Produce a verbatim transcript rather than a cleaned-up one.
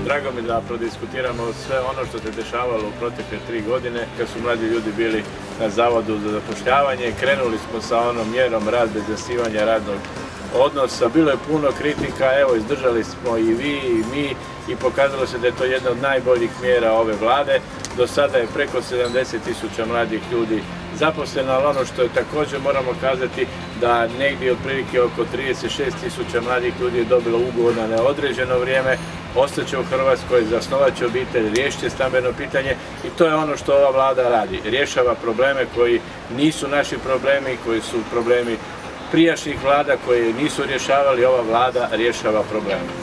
Drago mi da prodiskutiramo sve ono što se dešavalo u protekle tri godine kad su mladi ljudi bili na Zavodu za zapošljavanje. Krenuli smo sa onom mjerom rad bez zasnivanja radnog odnosa. Bilo je puno kritika, evo izdržali smo i vi i mi i pokazalo se da je to jedna od najboljih mjera ove vlade. Do sada je preko sedamdeset tisuća mladih ljudi zaposleno, ali ono što je također moramo kazati da negdje otprilike oko trideset šest tisuća mladih ljudi je dobilo ugovor na neodređeno vrijeme, ostaće u Hrvatskoj, zasnovat će obitelj, riješit će stambeno pitanje i to je ono što ova vlada radi. Rješava probleme koji nisu naši problemi, koji su problemi prijašnjih vlada koje nisu rješavali, ova vlada rješava probleme.